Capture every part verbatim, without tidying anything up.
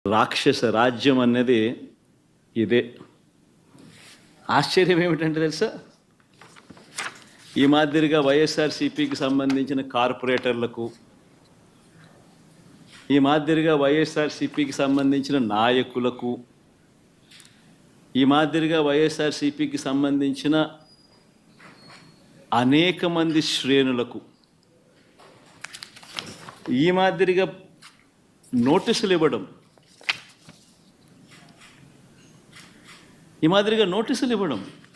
రాక్షస రాజ్యం అనేది ఇదే. ఆశ్చర్యం ఏమిటంటే తెలుసా, ఈ మాదిరిగా వైఎస్ఆర్సీపీకి సంబంధించిన కార్పొరేటర్లకు, ఈ మాదిరిగా వైఎస్ఆర్సీపీకి సంబంధించిన నాయకులకు, ఈ మాదిరిగా వైఎస్ఆర్సీపీకి సంబంధించిన అనేక మంది శ్రేణులకు ఈ మాదిరిగా నోటీసులు ఇవ్వడం, ఈ మాదిరిగా నోటీసులు ఇవ్వడం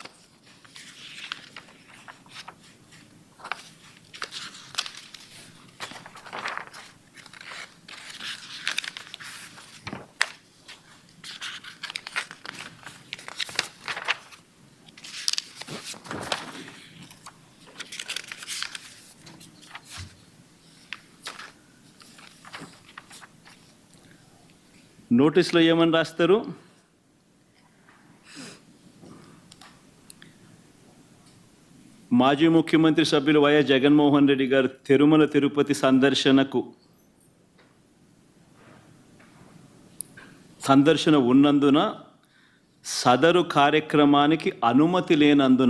నోటీసులో ఏమని రాస్తారు? మాజీ ముఖ్యమంత్రి సభ్యులు వైఎస్ జగన్మోహన్ రెడ్డి గారు తిరుమల తిరుపతి సందర్శనకు సందర్శన ఉన్నందున సదరు కార్యక్రమానికి అనుమతి లేనందున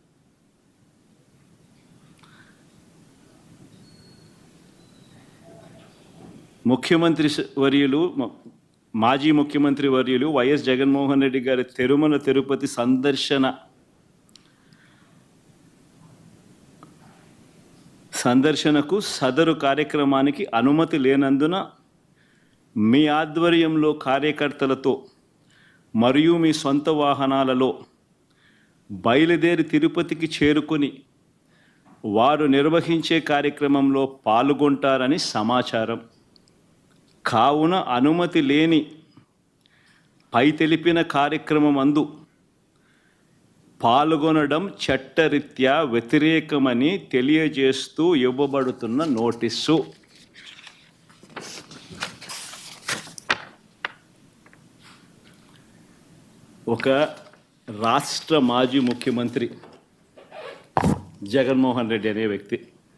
ముఖ్యమంత్రి వర్యులు మాజీ ముఖ్యమంత్రి వర్యులు వైఎస్ జగన్మోహన్ రెడ్డి గారి తిరుమల తిరుపతి సందర్శన సందర్శనకు సదరు కార్యక్రమానికి అనుమతి లేనందున మీ ఆధ్వర్యంలో కార్యకర్తలతో మరియు మీ సొంత వాహనాలలో బయలుదేరి తిరుపతికి చేరుకొని వారు నిర్వహించే కార్యక్రమంలో పాల్గొంటారని సమాచారం. కావున అనుమతి లేని పై తెలిపిన కార్యక్రమం అందు పాల్గొనడం చట్టరీత్యా వ్యతిరేకమని తెలియజేస్తూ ఇవ్వబడుతున్న నోటీసు. ఒక రాష్ట్ర మాజీ ముఖ్యమంత్రి జగన్మోహన్ రెడ్డి అనే వ్యక్తి,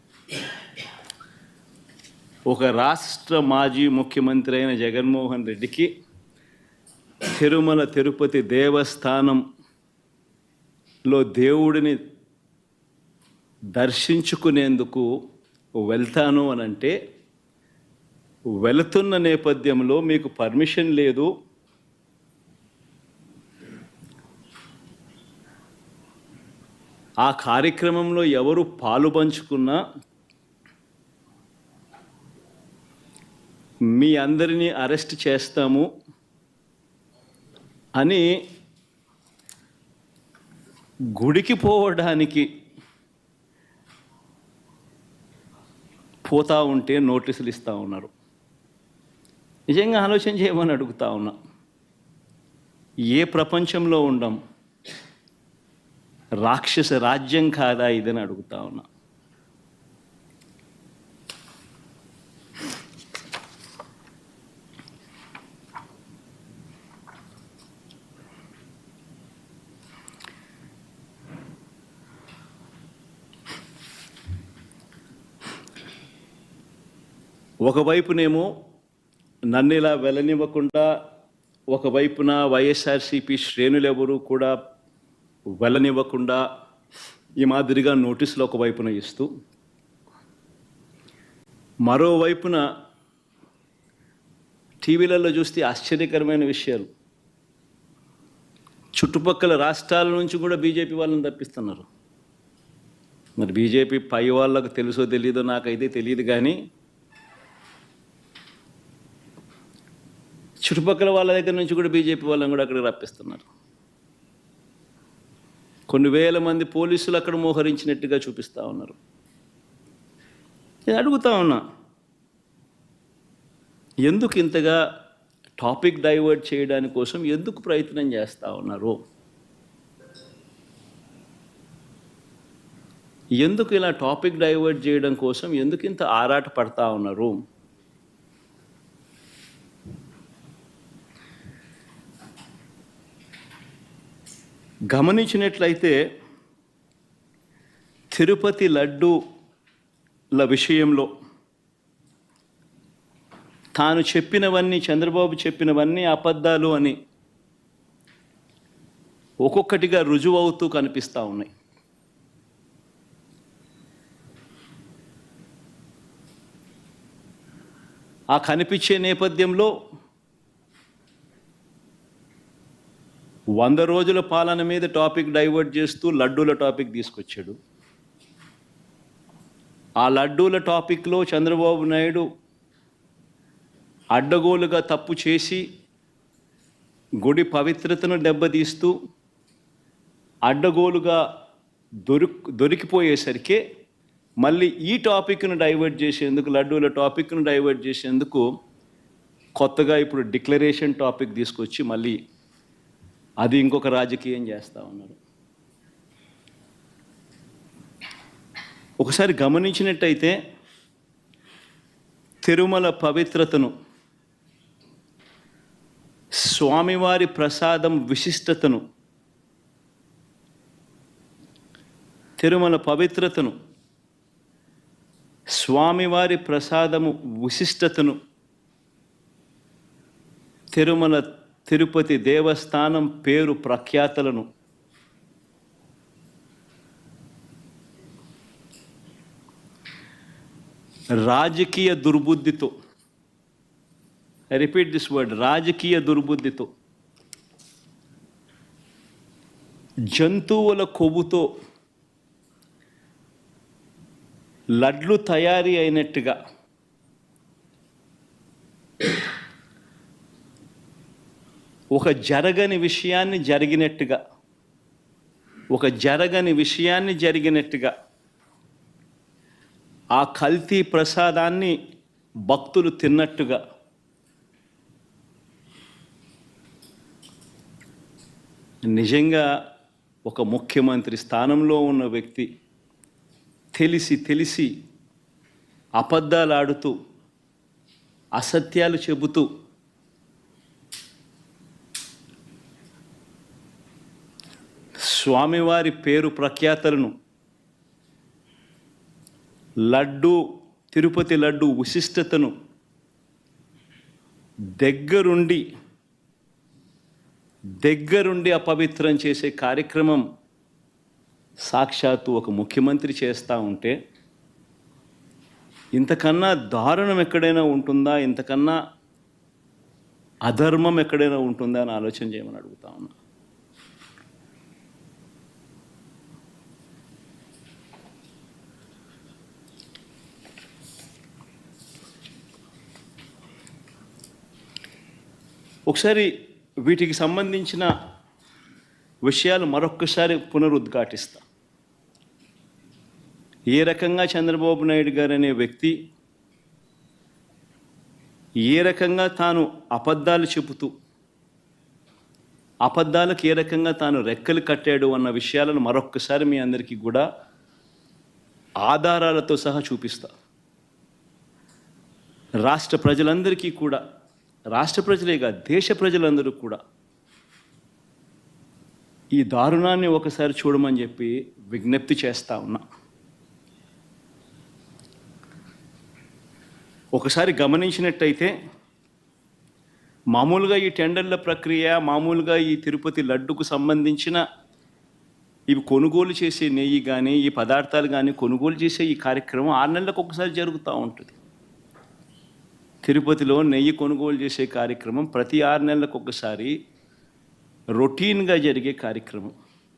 ఒక రాష్ట్ర మాజీ ముఖ్యమంత్రి అయిన జగన్మోహన్ రెడ్డికి తిరుమల తిరుపతి దేవస్థానంలో దేవుడిని దర్శించుకునేందుకు వెళ్తాను అని అంటే, వెళుతున్న నేపథ్యంలో మీకు పర్మిషన్ లేదు, ఆ కార్యక్రమంలో ఎవరు పాలు పంచుకున్నా మీ అందరినీ అరెస్ట్ చేస్తాము అని గుడికి పోవడానికి పోతా ఉంటే నోటీసులు ఇస్తూ ఉన్నారు. నిజంగా ఆలోచన చేయమని అడుగుతా ఉన్నా. ఏ ప్రపంచంలో ఉండం? రాక్షస రాజ్యం కాదా ఇదని అడుగుతా ఉన్నా. ఒకవైపునేమో నన్ను ఇలా వెళ్ళనివ్వకుండా, ఒకవైపున వైఎస్ఆర్సీపీ శ్రేణులు ఎవరు కూడా వెళ్ళనివ్వకుండా ఈ మాదిరిగా నోటీసులు ఒకవైపున ఇస్తూ, మరోవైపున టీవీలలో చూస్తే ఆశ్చర్యకరమైన విషయాలు, చుట్టుపక్కల రాష్ట్రాల నుంచి కూడా బీజేపీ వాళ్ళని తప్పిస్తున్నారు. మరి బీజేపీ పై వాళ్ళకు తెలుసో తెలీదో నాకైతే తెలియదు, కానీ చుట్టుపక్కల వాళ్ళ దగ్గర నుంచి కూడా బీజేపీ వాళ్ళని కూడా అక్కడికి రప్పిస్తున్నారు. కొన్ని వేల మంది పోలీసులు అక్కడ మోహరించినట్టుగా చూపిస్తూ ఉన్నారు. నేను అడుగుతా ఉన్నా, ఎందుకు ఇంతగా టాపిక్ డైవర్ట్ చేయడానికి కోసం ఎందుకు ప్రయత్నం చేస్తూ ఉన్నారు? ఎందుకు ఇలా టాపిక్ డైవర్ట్ చేయడం కోసం ఎందుకు ఇంత ఆరాట పడతా ఉన్నారు? గమనించినట్లయితే తిరుపతి లడ్డూల విషయంలో తాను చెప్పినవన్నీ, చంద్రబాబు చెప్పినవన్నీ అబద్ధాలు అని ఒక్కొక్కటిగా రుజువు అవుతూ కనిపిస్తూ ఉన్నాయి. ఆ కనిపించే నేపథ్యంలో వంద రోజుల పాలన మీద టాపిక్ డైవర్ట్ చేస్తూ లడ్డూల టాపిక్ తీసుకొచ్చాడు. ఆ లడ్డూల టాపిక్లో చంద్రబాబు నాయుడు అడ్డగోలుగా తప్పు చేసి గుడి పవిత్రతను దెబ్బతీస్తూ అడ్డగోలుగా దొరికి దొరికిపోయేసరికి మళ్ళీ ఈ టాపిక్ను డైవర్ట్ చేసేందుకు, లడ్డూల టాపిక్ను డైవర్ట్ చేసేందుకు కొత్తగా ఇప్పుడు డిక్లరేషన్ టాపిక్ తీసుకొచ్చి మళ్ళీ అది ఇంకొక రాజకీయం చేస్తూ ఉన్నారు. ఒకసారి గమనించినట్టయితే తిరుమల పవిత్రతను, స్వామివారి ప్రసాదం విశిష్టతను, తిరుమల పవిత్రతను, స్వామివారి ప్రసాదము విశిష్టతను, తిరుమల తిరుపతి దేవస్థానం పేరు ప్రఖ్యాతలను రాజకీయ దుర్బుద్ధితో, ఐ రిపీట్ దిస్ వర్డ్, రాజకీయ దుర్బుద్ధితో, జంతువుల కొవ్వుతో లడ్లు తయారీ అయినట్టుగా ఒక జరగని విషయాన్ని జరిగినట్టుగా ఒక జరగని విషయాన్ని జరిగినట్టుగా ఆ కల్తీ ప్రసాదాన్ని భక్తులు తిన్నట్టుగా నిజంగా ఒక ముఖ్యమంత్రి స్థానంలో ఉన్న వ్యక్తి తెలిసి తెలిసి అబద్ధాలు ఆడుతూ, అసత్యాలు చెబుతూ స్వామివారి పేరు ప్రఖ్యాతలను, లడ్డు, తిరుపతి లడ్డు విశిష్టతను దగ్గరుండి దగ్గరుండి అపవిత్రం చేసే కార్యక్రమం సాక్షాత్తు ఒక ముఖ్యమంత్రి చేస్తూ ఉంటే ఇంతకన్నా దారుణం ఎక్కడైనా ఉంటుందా, ఇంతకన్నా అధర్మం ఎక్కడైనా ఉంటుందా అని ఆలోచన చేయమని అడుగుతా ఉన్నా. ఒకసారి వీటికి సంబంధించిన విషయాలు మరొక్కసారి పునరుద్ఘాటిస్తా. ఏ రకంగా చంద్రబాబు నాయుడు గారు అనే వ్యక్తి ఏ రకంగా తాను అబద్ధాలు చెబుతూ అబద్ధాలకు ఏ రకంగా తాను రెక్కలు కట్టాడు అన్న విషయాలను మరొక్కసారి మీ అందరికీ కూడా ఆధారాలతో సహా చూపిస్తా. రాష్ట్ర ప్రజలందరికీ కూడా, రాష్ట్ర ప్రజలే కాదు దేశ ప్రజలందరూ కూడా ఈ దారుణాన్ని ఒకసారి చూడమని చెప్పి విజ్ఞప్తి చేస్తా ఉన్నా. ఒకసారి గమనించినట్టయితే మామూలుగా ఈ టెండర్ల ప్రక్రియ, మామూలుగా ఈ తిరుపతి లడ్డుకు సంబంధించిన ఇవి కొనుగోలు చేసే నెయ్యి కానీ, ఈ పదార్థాలు కానీ కొనుగోలు చేసే ఈ కార్యక్రమం ఆరు నెలలకు ఒకసారి జరుగుతూ ఉంటుంది. తిరుపతిలో నెయ్యి కొనుగోలు చేసే కార్యక్రమం ప్రతి ఆరు నెలలకు ఒకసారి రొటీన్గా జరిగే కార్యక్రమం.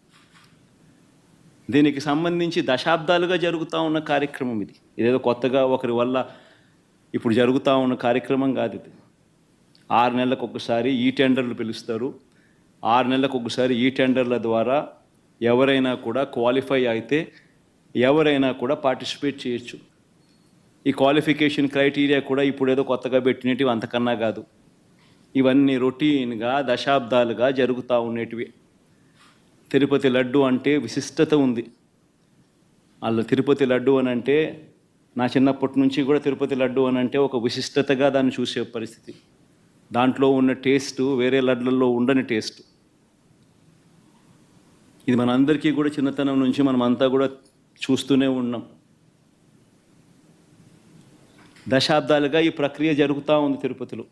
దీనికి సంబంధించి దశాబ్దాలుగా జరుగుతూ ఉన్న కార్యక్రమం ఇది. ఇదేదో కొత్తగా ఒకరి వల్ల ఇప్పుడు జరుగుతూ ఉన్న కార్యక్రమం కాదు ఇది. ఆరు నెలలకు ఒకసారి ఈ టెండర్లు పిలుస్తారు. ఆరు నెలలకు ఒకసారి ఈ టెండర్ల ద్వారా ఎవరైనా కూడా క్వాలిఫై అయితే ఎవరైనా కూడా పార్టిసిపేట్ చేయొచ్చు. ఈ క్వాలిఫికేషన్ క్రైటీరియా కూడా ఇప్పుడు ఏదో కొత్తగా పెట్టినవి అంతకన్నా కాదు. ఇవన్నీ రొటీన్గా దశాబ్దాలుగా జరుగుతూ ఉండేటివి. తిరుపతి లడ్డు అంటే విశిష్టత ఉంది. అలా తిరుపతి లడ్డు అని అంటే నా చిన్నప్పటి నుంచి కూడా తిరుపతి లడ్డు అని అంటే ఒక విశిష్టతగా దాన్ని చూసే పరిస్థితి. దాంట్లో ఉన్న టేస్ట్ వేరే లడ్లలో ఉండని టేస్ట్. ఇది మనందరికీ కూడా చిన్నతనం నుంచి మనం అంతా కూడా చూస్తూనే ఉన్నాం. దశాబ్దాలుగా ఈ ప్రక్రియ జరుగుతూ ఉంది తిరుపతిలో.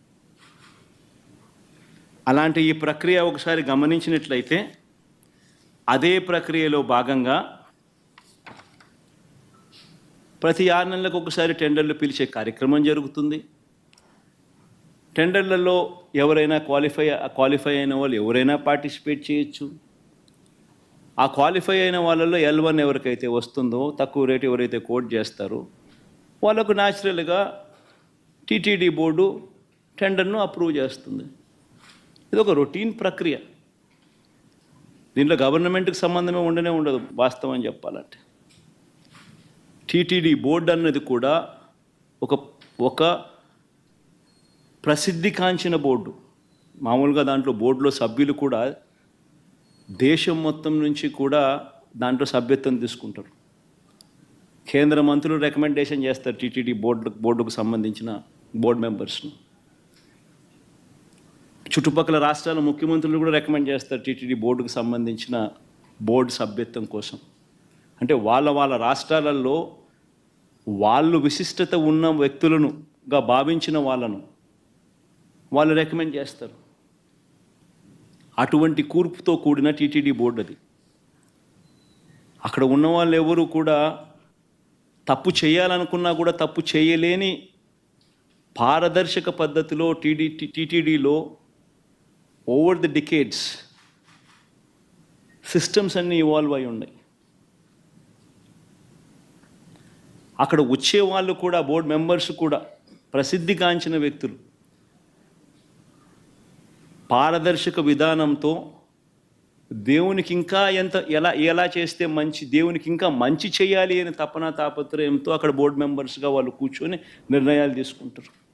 అలాంటి ఈ ప్రక్రియ ఒకసారి గమనించినట్లయితే అదే ప్రక్రియలో భాగంగా ప్రతి ఆరు నెలలకు ఒకసారి టెండర్లు పిలిచే కార్యక్రమం జరుగుతుంది. టెండర్లలో ఎవరైనా క్వాలిఫై క్వాలిఫై అయిన వాళ్ళు ఎవరైనా పార్టిసిపేట్ చేయొచ్చు. ఆ క్వాలిఫై అయిన వాళ్ళలో ఎల్ వన్ ఎవరికైతే వస్తుందో, తక్కువ రేటు ఎవరైతే కోట్ చేస్తారో వాళ్ళకు న్యాచురల్గా టీటీడీ బోర్డు టెండర్ను అప్రూవ్ చేస్తుంది. ఇది ఒక రొటీన్ ప్రక్రియ. దీంట్లో గవర్నమెంట్కి సంబంధమే ఉండనే ఉండదు వాస్తవం చెప్పాలంటే. టీటీడీ బోర్డు అన్నది కూడా ఒక ఒక ప్రసిద్ధికాంచిన బోర్డు. మామూలుగా దాంట్లో బోర్డులో సభ్యులు కూడా దేశం మొత్తం నుంచి కూడా దాంట్లో సభ్యత్వం తీసుకుంటారు. కేంద్ర మంత్రులు రికమెండేషన్ చేస్తారు టీటీడీ బోర్డు బోర్డుకు సంబంధించిన బోర్డు మెంబర్స్ను. చుట్టుపక్కల రాష్ట్రాల ముఖ్యమంత్రులు కూడా రికమెండ్ చేస్తారు టీటీడీ బోర్డుకు సంబంధించిన బోర్డు సభ్యత్వం కోసం. అంటే వాళ్ళ వాళ్ళ రాష్ట్రాలలో వాళ్ళు విశిష్టత ఉన్న వ్యక్తులనుగా భావించిన వాళ్ళను వాళ్ళు రికమెండ్ చేస్తారు. అటువంటి కూర్పుతో కూడిన టీటీడీ బోర్డు అది. అక్కడ ఉన్న వాళ్ళు ఎవరు కూడా తప్పు చేయాలనుకున్నా కూడా తప్పు చేయలేని పారదర్శక పద్ధతిలో టీడీ టీటీడీలో ఓవర్ ది డికేడ్స్ సిస్టమ్స్ అన్నీ ఇవాల్వ్ అయి ఉన్నాయి. అక్కడ వచ్చే వాళ్ళు కూడా బోర్డు మెంబర్స్ కూడా ప్రసిద్ధిగాంచిన వ్యక్తులు. పారదర్శక విధానంతో దేవునికి ఇంకా ఎంత ఎలా ఎలా చేస్తే మంచి, దేవునికి ఇంకా మంచి చేయాలి అని తపన తాపత్రయంతో అక్కడ బోర్డు మెంబర్స్గా వాళ్ళు కూర్చొని నిర్ణయాలు తీసుకుంటారు.